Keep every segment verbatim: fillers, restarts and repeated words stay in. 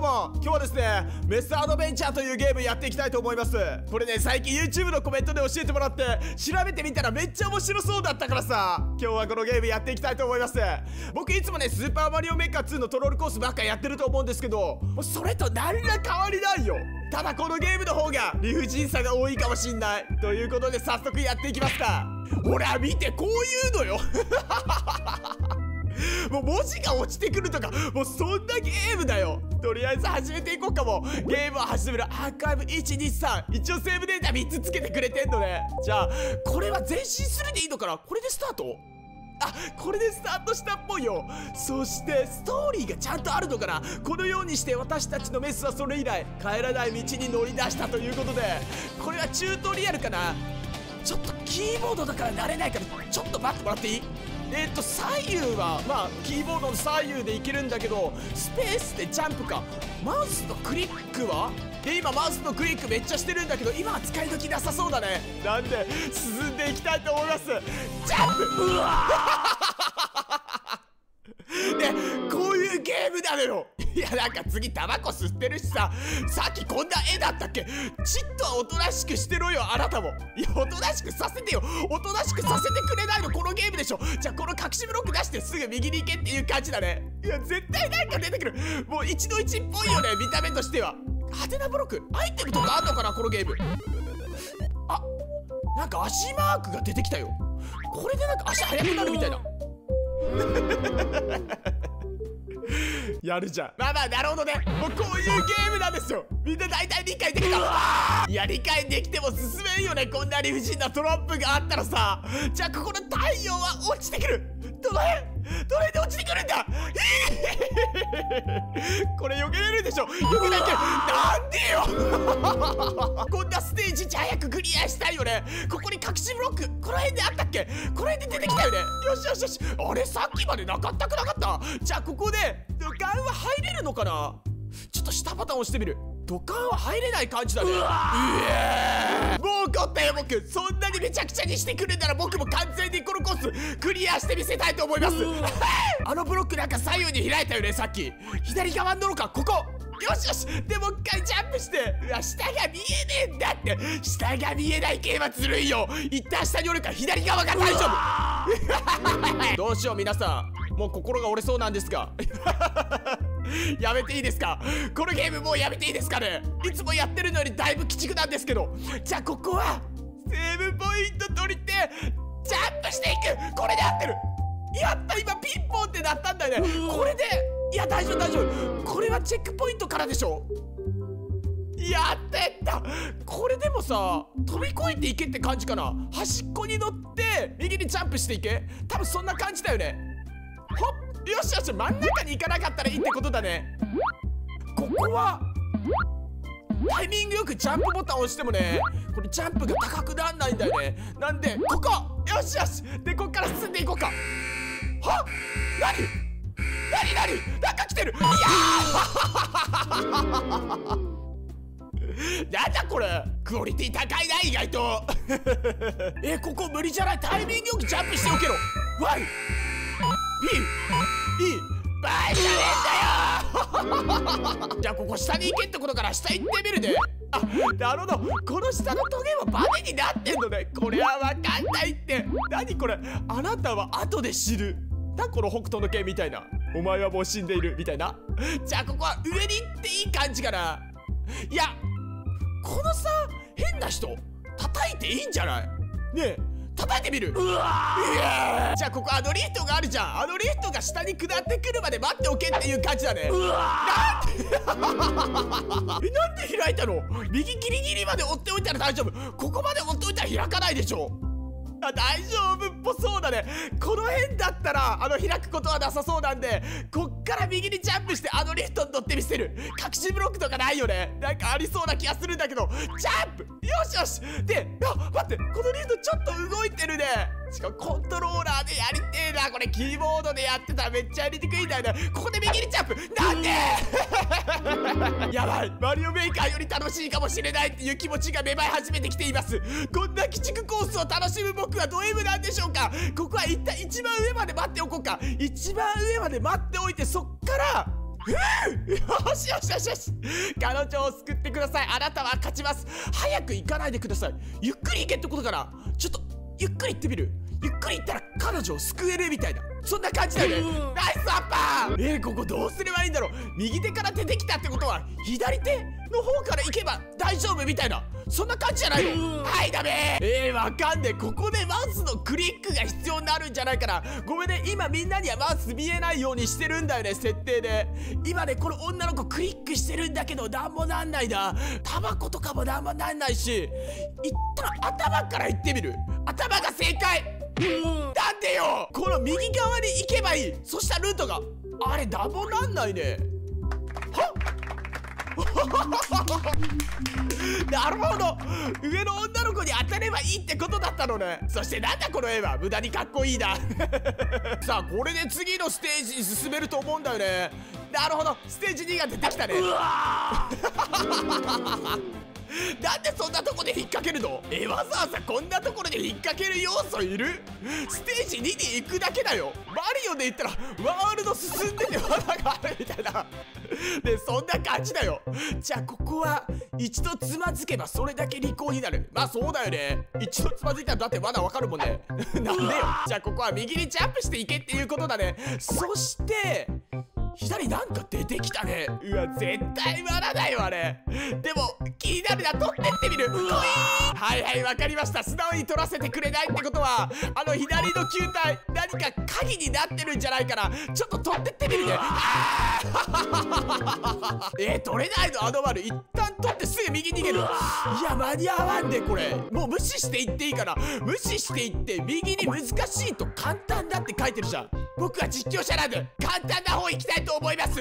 も、今日はですね、メスアドベンチャーというゲームやっていきたいと思います。これね、最近 YouTube のコメントで教えてもらって調べてみたらめっちゃ面白そうだったからさ、今日はこのゲームやっていきたいと思います。僕いつもね、スーパーマリオメーカーツーのトロールコースばっかやってると思うんですけど、もうそれと何ら変わりないよ。ただこのゲームの方が理不尽さが多いかもしんないということで、早速やっていきますか。ほら見て、こういうのよもう文字が落ちてくるとか、もうそんなゲームだよ。とりあえず始めていこうかも。ゲームを始めるアーカイブいちにさん、一応セーブデータみっつつけてくれてんのね。じゃあこれは前進するでいいのかな。これでスタート。あ、これでスタートしたっぽいよ。そしてストーリーがちゃんとあるのかな。このようにして私たちのメスはそれ以来帰らない道に乗り出したということで、これはチュートリアルかな。ちょっとキーボードだから慣れないからちょっと待ってもらっていい？えっと左右はまあキーボードの左右でいけるんだけど、スペースでジャンプか。マウスのクリックはで、今マウスのクリックめっちゃしてるんだけど、今は使い時なさそうだね。なんで進んでいきたいと思います。ジャンプうわね、こういうゲームなのよ。いや、なんか次タバコ吸ってるしさ、さっきこんな絵だったっけ。ちっとはおとなしくしてろよ、あなたも。いや、おとなしくさせてよ。おとなしくさせてくれないのこのゲームでしょ。じゃあこの隠しブロック出してすぐ右に行けっていう感じだね。いや、絶対なんか出てくる。もう一度一っぽいよね、見た目としては。派手なブロック、アイテムとかあんのかなこのゲーム。あ、なんか足マークが出てきたよ。これでなんか足速くなるみたいなやるじゃん。まあまあ、なるほどね。もうこういうゲームなんですよ。みんな大体理解できた。いや、理解できても進めんよね。こんな理不尽なトラップがあったらさ。じゃあここの太陽は落ちてくる。どの辺どの辺で落ちてくるんだこれ避けれるでしょ。避けないけどなんでよこんなステージ早くクリアしたいよね。ここに隠しブロックこの辺であったっけ。この辺で出てきたよね。よしよしよし。あれさっきまでなかったくなかった。じゃあここで土管は入れるのかな。ちょっと下ボタン押してみる。土管は入れない感じだね。うえーもう怒ったよ僕。そんなにめちゃくちゃにしてくるなら僕も完全にこのコースクリアしてみせたいと思いますあのブロックなんか左右に開いたよねさっき。左側のかここ。よしよし。でもう一回ジャンプして。うわ、下が見えねえんだって。下が見えない系はずるいよ。一旦下におるから左側が大丈夫どうしよう皆さん、もう心が折れそうなんですがやめていいですか。このゲームもうやめていいですかね。いつもやってるのよりだいぶ鬼畜なんですけど。じゃあここはセーブポイント取りてジャンプしていく。これで合ってる。やった、今ピンポンってなったんだよね。これでいや大丈夫大丈夫。これはチェックポイントからでしょ。やってった。これでもさ飛び越えていけって感じかな。端っこに乗って右にジャンプしていけ。多分そんな感じだよね。ほっ、よしよし。真ん中に行かなかったらいいってことだね。ここはタイミングよくジャンプボタンを押してもね、これジャンプが高くなんないんだよね。なんでここよしよし。でこっから進んでいこうか。はっ、なになになになんか来てる。いやーなんだこれ。クオリティ高いな意外とえ、ここ無理じゃない。タイミングよくジャンプしておけろ。ワイピーイーバイじゃねえんだよじゃあここ下に行けってことから下行ってみるね。あ、なるほど。この下のトゲはバネになってんのね。これはわかんないって。何これ。あなたは後で知る。な、この北斗の拳みたいな。お前はもう死んでいるみたいな。じゃあここは上に行っていい感じかな。いや、このさ変な人叩いていいんじゃないねえ。叩いてみる。うわー、じゃあここあのリフトがあるじゃん。あのリフトが下に下ってくるまで待っておけっていう感じだね。うわなんでえ、なんで開いたの。右ギリギリまで追っておいたら大丈夫。ここまで追っておいたら開かないでしょ。あ、大丈夫っぽそうだね。この辺だったらあの開くことはなさそうなんで、こっから右にジャンプしてあのリフトに乗ってみせる。隠しブロックとかないよね。なんかありそうな気がするんだけど。ジャンプよしよし。で、あ、待って、このリフトちょっと動いてるね。しかもコントローラーでやりてえな。これキーボードでやってたらめっちゃやりにくいんだよね。ここで右にジャンプなんでやばい。マリオメーカーより楽しいかもしれないっていう気持ちが芽生え始めてきています。こんな鬼畜コースを楽しむ僕はド M なんでしょうか。ここは一旦一番上まで待っておこうか。一番上まで待っておいて、そっからふう、よしよしよしよし、彼女を救ってください。あなたは勝ちます。早く行かないでください。ゆっくり行けってことかな。ちょっとゆっくり行ってみる。ゆっくり行ったら彼女を救えるみたいな、そんな感じだよね。ナイスアッパー。えー、ここどうすればいいんだろう。右手から出てきたってことは左手の方から行けば大丈夫みたいな、そんな感じじゃないの。はいダメ。えー、わかんねえ。ここでマウスのクリックが必要になるんじゃないかな。ごめんね、今みんなにはマウス見えないようにしてるんだよね、設定で。今ね、この女の子クリックしてるんだけどなんもなんないな。タバコとかもなんもなんないし、一旦頭から行ってみる。頭が正解。なんでよ。この右側に行けばいい。そしたルートがあれなんもなんないね。はっなるほど、上の女の子に当たればいいってことだったのね。そしてなんだこの絵は、無駄にかっこいいなさあこれで次のステージに進めると思うんだよね。なるほど、ステージにが出てきたね。うわなんでそんなとこで引っ掛けるの。え、わざわざこんなところで引っ掛ける要素いる。ステージにに行くだけだよ。マリオで言ったらワールド進んでて罠があるみたいなで、そんな感じだよ。じゃあここは一度つまずけばそれだけ利口になる。まあそうだよね、一度つまずいたらだってまだわかるもんねなんでよ。じゃあここは右にジャンプしていけっていうことだね。そして左なんか出てきたね。うわ絶対罠だよあれ。でも気になるな、取ってってみる。ういはいはい、わかりました。素直に取らせてくれないってことはあの左の球体何か鍵になってるんじゃないかな。ちょっと取ってってみるね。あえー、取れないの。あの丸一旦取ってすぐ右逃げる。いや間に合わんでこれ。もう無視していっていいから。無視していって右に難しいと簡単だって書いてるじゃん。僕は実況者なんで簡単な方行きたいと思いますも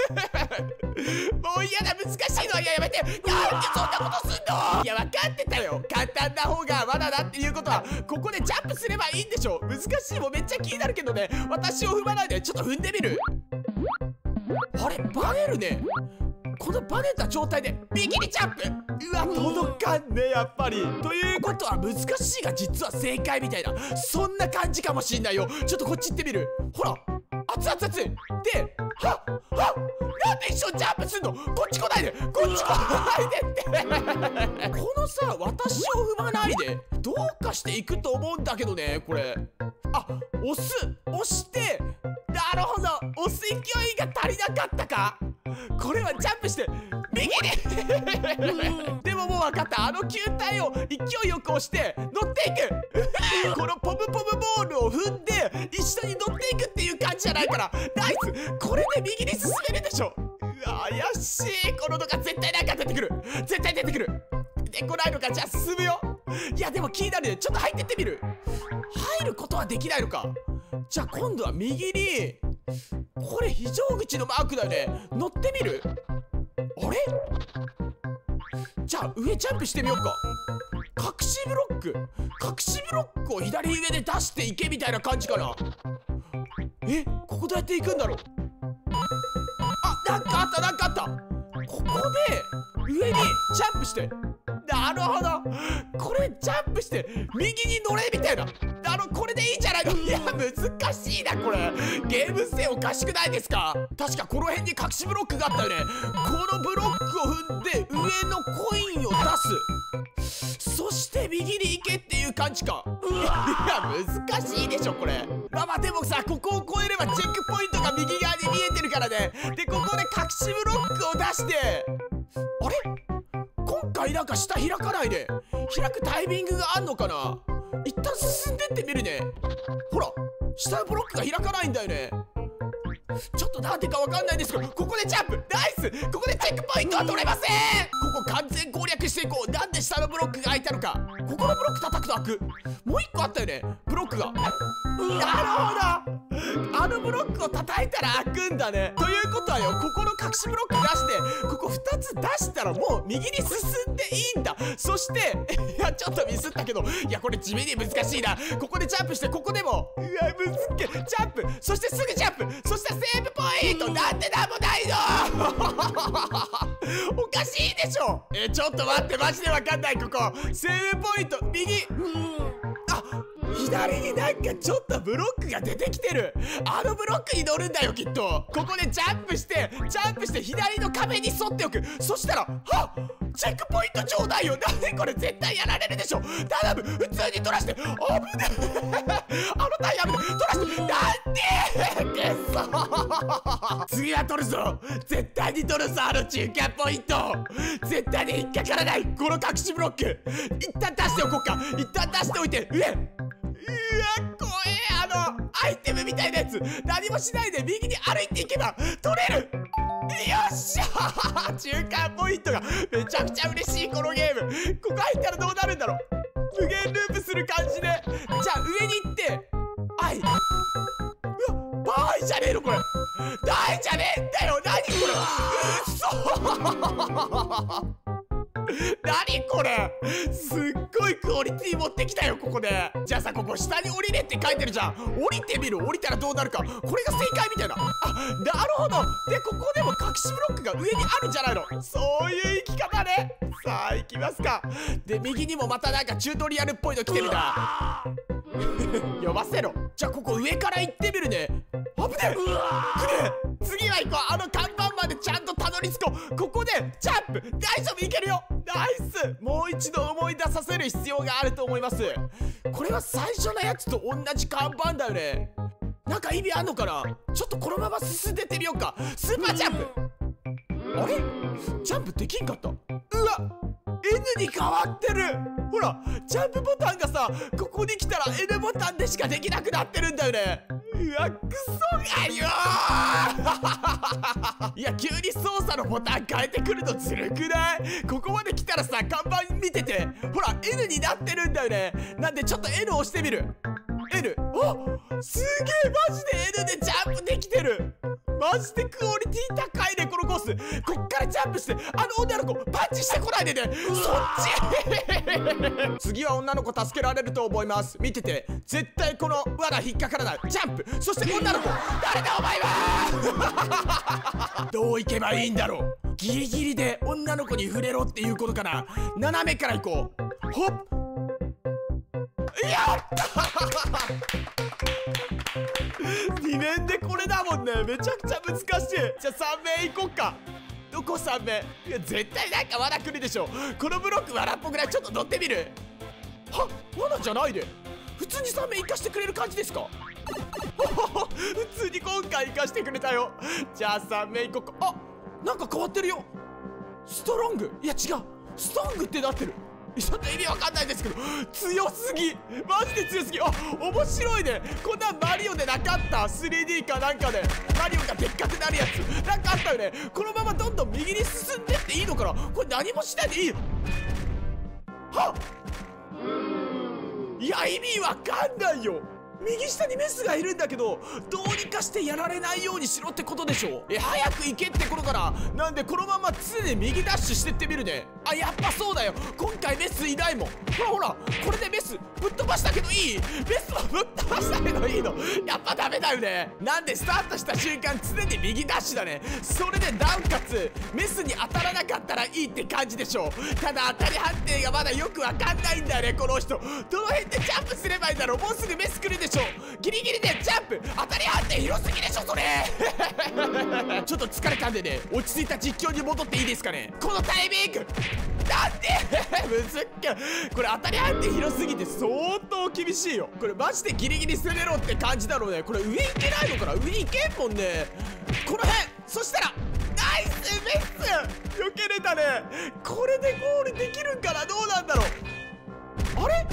う嫌だ、難しいのはやめて。なんでそんなことすんの。いや分かってたよ、簡単な方が罠だっていうことは。ここでジャンプすればいいんでしょ。難しいもめっちゃ気になるけどね。私を踏まないでちょっと踏んでみる。あれバネるね。このバネた状態で右にジャンプ。うわ届かんねやっぱり。ということは難しいが実は正解みたいな、そんな感じかもしんないよ。ちょっとこっち行ってみる。ほら熱々熱いで、はっはっ、なんで一緒にジャンプすんの。こっち来ないで、こっち来ないでってこのさ、私を踏まないでどうかしていくと思うんだけどね。これあ、押す押して、なるほど、押す勢いが足りなかったか。これはジャンプして右にでももう分かった。あの球体を勢いよく押して乗っていくこのポムポムボールを踏んで一緒に乗っていくっていう感じじゃないから。ナイス。これで右に進めるでしょ。うわ怪しい。こののが絶対なんか出てくる。絶対出てくる。でこないのか。じゃあ進むよ。いやでも気になるね。ちょっと入ってってみる。入ることはできないのか。じゃあ今度は右に、これ非常口のマークだよね。乗ってみる。あれじゃあ上ジャンプしてみようか。隠しブロック隠しブロックを左上で出していけみたいな感じかな。え、ここどうやって行くんだろう。あ、なんかあったなんかあった。ここで上にジャンプして、なるほど、これジャンプして右に乗れみたいな。あのこれでいいんじゃないの。いや難しいなこれ。ゲーム性おかしくないですか。確かこの辺に隠しブロックがあったよね。このブロックを踏んで上のコインを出す。そして右に行けっていう感じか。いや難しいでしょこれ。まあまあでもさ、ここを越えればチェックポイントが右側に見えてるからね。でここで隠しブロックを出して、あれ今回なんか下開かないで、開くタイミングがあんのかな。一旦進んでってみるね。ほら下のブロックが開かないんだよね。ちょっとなんでかわかんないんですけど、ここでジャンプ。ナイス。ここでチェックポイントは取れません。ここ完全攻略していこう。なんで下のブロックが開いたのか。ここのブロック叩くと開く。もう一個あったよねブロックが。なるほど、あのブロックを叩いたら開くんだね。ということはよ、ここの隠しブロック出してここふたつ出したらもう右に進んでいいんだ。そしていやちょっとミスったけど、いやこれ地味に難しいな。ここでジャンプして、ここでもうわむずっけジャンプ、そしてすぐジャンプ、そしてセーブポイント。なんでなんもないのおかしいでしょ。えちょっと待って、マジでわかんない。ここセーブポイント右、あ、非左になんかちょっとブロックが出てきてる。あのブロックに乗るんだよきっと。ここでジャンプしてジャンプして左の壁に沿っておく。そしたらはっチェックポイントちょうだいよ。なんでこれ絶対やられるでしょ。頼む普通に取らして。危ねえあのタイヤ危ねえ取らして。なんでくそ次は取るぞ。絶対に取るぞあの中間ポイント。絶対に引っかからないこの隠しブロック。一旦出しておこうか。一旦出しておいて。上うわ怖え。あのアイテムみたいなやつ何もしないで右に歩いていけば取れる。よっしゃー中間ポイントがめちゃくちゃ嬉しいこのゲーム。ここ入ったらどうなるんだろう。無限ループする感じで。じゃあ上に行ってアイ。うわバーイじゃねえのこれ。ダイじゃねえんだよ。何これうっそ何これすっごいクオリティ持ってきたよここで。じゃあさここ下に降りれって書いてるじゃん。降りてみる。降りたらどうなるか。これが正解みたいな。あなるほど。でここでも隠しブロックが上にあるんじゃないの。そういう生き方ね。さあ行きますか。で右にもまたなんかチュートリアルっぽいの来てるな読ませろ。じゃあここ上から行ってみるね。危ねえくねえ。次は行こう。あの看板までちゃんとたどり着こう。ここでジャンプ大丈夫いけるよ。ナイス。もう一度思い出させる必要があると思います。これは最初のやつと同じ看板だよね。なんか意味あんのかな。ちょっとこのまま進んでってみようか。スーパージャンプあれジャンプできんかった。うわ N に変わってる。ほらジャンプボタンがさここに来たら N ボタンでしかできなくなってるんだよね。うわクソがよーいや急に操作のボタン変えてくるのずるくない？ここまで来たらさ看板見ててほら N になってるんだよね。なんでちょっと N 押してみる。 N あすげえマジで N でジャンプできてる。マジでクオリティ高いねこのコース。こっからジャンプしてあの女の子パンチしてこないでね。そっち次は女の子助けられると思います。見てて絶対この罠引っかからない。ジャンプそして女の子誰だお前はどういけばいいんだろう。ギリギリで女の子に触れろっていうことかな。斜めから行こう。ほっやったに面でこれだもんね。めちゃくちゃ難しい。じゃあさん面行こっか。どこさん面。いや絶対なんか罠来るでしょ。このブロック罠っぽくない。ちょっと乗ってみる。は罠じゃないで普通にさん面行かしてくれる感じですか普通に今回行かしてくれたよ。じゃあさん面行こっか。あなんか変わってるよ。ストロングいや違うストングってなってる。ちょっと意味わかんないですけど強すぎマジで強すぎ。あ面白いね。こんなんマリオでなかった。 スリーディー かなんかでマリオがでっかくなるやつなんかあったよね。このままどんどん右に進んでっていいのかな。これ何もしないでいい。はっいや意味わかんないよ。右下にメスがいるんだけどどうにかしてやられないようにしろってことでしょ。え早く行けってことかな。なんでこのまま常に右ダッシュしてってみるね。あやっぱそうだよ今回メスいないもん。ほらほらこれでメスぶっ飛ばしたけどいい。メスはぶっ飛ばしたけどいいの。やっぱダメだよね。なんでスタートした瞬間常に右ダッシュだね。それでなおかつメスに当たらなかったらいいって感じでしょ。ただ当たり判定がまだよくわかんないんだよねこの人。どの辺でジャンプすればいいんだろう。もうすぐメス来るでしょ。ギリギリでジャンプ当たり判定広すぎでしょそれちょっと疲れたんでね落ち着いた実況に戻っていいですかね。このタイミングなんでむずっけこれ当たり判定広すぎて相当厳しいよ。これマジでギリギリ攻めろって感じだろうね。これ上行けないのかな。上行けんもんねこの辺。そしたらナイスメスよけれたね。これでゴールできるんかな。どうなんだろう。あれ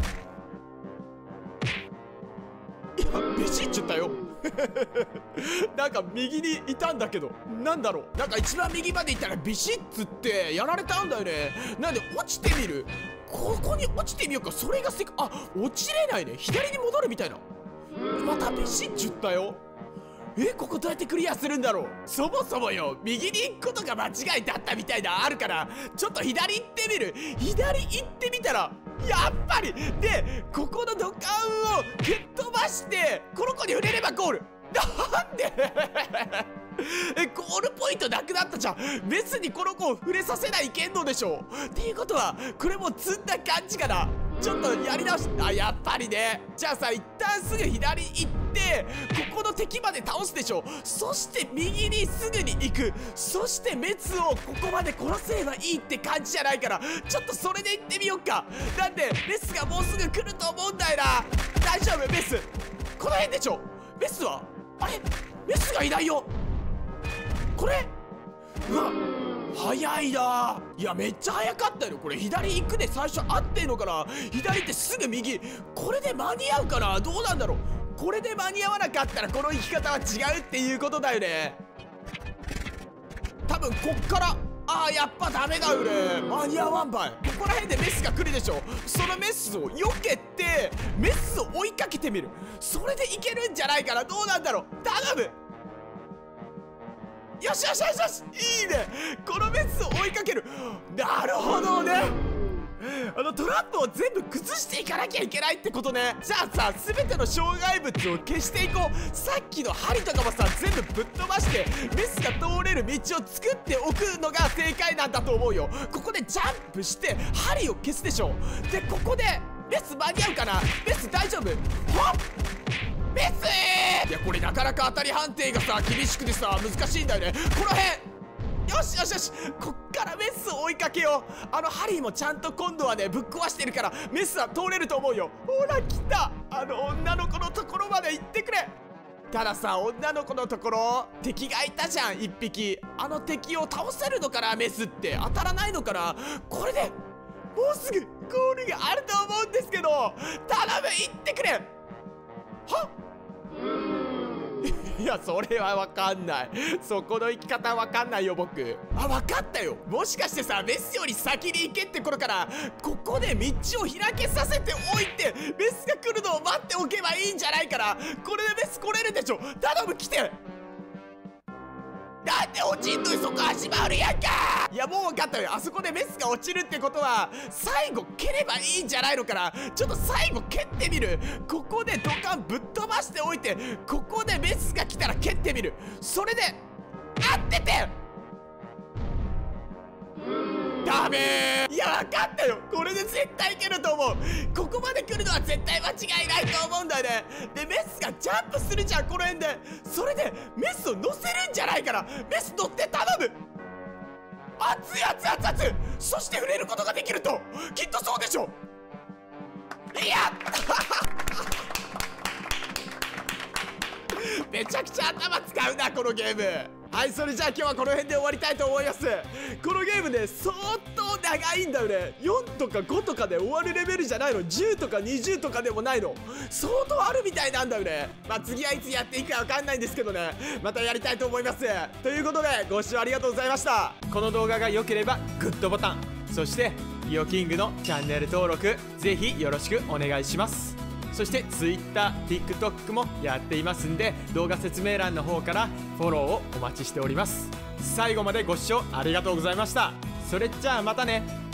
いやビシッちゃったよなんか右にいたんだけどなんだろう。なんか一番右まで行ったらビシッつってやられたんだよね。なんで落ちてみる。ここに落ちてみようか。それがせっかあ落ちれないね。左に戻るみたいな。またビシッちゃったよ。えここどうやってクリアするんだろう。そもそもよ右に行くことが間違いだったみたいなあるからちょっと左行ってみる。左行ってみたらやっぱりでここの土管を蹴っ飛ばしてこの子に触れればゴール。なんでえゴールポイントなくなったじゃん。別にこの子を触れさせないけんのでしょ。っていうことはこれも積んだ感じかな。 ちょっとやり直し、あ、やっぱりね。じゃあさ、一旦すぐ左行ってここの敵まで倒すでしょ。そして右にすぐに行く。そしてメスをここまで殺せればいいって感じじゃないから、ちょっとそれで行ってみようか。だってメスがもうすぐ来ると思うんだよな。大丈夫？メスこの辺でしょ。メスはあれ、メスがいないよ。これ、うわ、早いな。いや、めっちゃ早かったよ。これ左行くで最初合ってんのかな。左行ってすぐ右、これで間に合うかな。どうなんだろう。これで間に合わなかったらこの生き方は違うっていうことだよね。多分こっから、あーやっぱダメだよね。間に合わんばい。ここら辺でメスが来るでしょ。そのメスを避けてメスを追いかけてみる。それでいけるんじゃないかな。どうなんだろう。頼む。よしよしよしよし、いいね。このメスを追いかける。なるほどね。あのトラップを全部崩していかなきゃいけないってことね。じゃあさ、全ての障害物を消していこう。さっきの針とかもさ、全部ぶっ飛ばしてメスが通れる道を作っておくのが正解なんだと思うよ。ここでジャンプして針を消すでしょ。でここでメス間に合うかな。メス大丈夫？ほっメスー。いや、これなかなか当たり判定がさ厳しくてさ難しいんだよね。この辺、よしよしよし、こっからメスを追いかけよう。あのハリーもちゃんと今度はねぶっ壊してるからメスは通れると思うよ。ほら来た。あの女の子のところまで行ってくれ。たださ、女の子のところ敵がいたじゃん、一匹。あの敵を倒せるのかな。メスって当たらないのかな。これでもうすぐゴールがあると思うんですけど、頼む行ってくれ。はっいや、それは分かんない。そこの生き方分かんないよ僕。あ、分かったよ。もしかしてさ、メスより先に行けって頃からここで道を開けさせておいてメスが来るのを待っておけばいいんじゃないかな。これでメス来れるでしょ。頼む来て。なんで落ちんのよ。そこ足回るやんか。いや、もう分かったよ。あそこでメスが落ちるってことは最後蹴ればいいんじゃないのかな。ちょっと最後蹴ってみる。ここでドカンぶっ飛ばしておいてここでメスが来たら蹴ってみる。それで合っててダメー。いや、分かったよ。これで絶対いけると思う。ここまで来るのは絶対間違いないと思うんだよね。でメスがジャンプするじゃん、この辺で。それでメスを乗せるんじゃないかな。メス乗って頼む。熱い熱い熱い熱い。そして触れることができると。きっとそうでしょ。いやめちゃくちゃ頭使うなこのゲーム。はい、それじゃあ今日はこの辺で終わりたいと思います。このゲームね相当長いんだよね。よんとかごとかで終わるレベルじゃないの。じゅうとかにじゅうとかでもないの。相当あるみたいなんだよね。まあ次はいつやっていくかわかんないんですけどね、またやりたいと思います。ということでご視聴ありがとうございました。この動画が良ければグッドボタン、そしてイオキングのチャンネル登録ぜひよろしくお願いします。そして Twitter、TikTok もやっていますんで、動画説明欄の方からフォローをお待ちしております。最後までご視聴ありがとうございました。それじゃあまたね。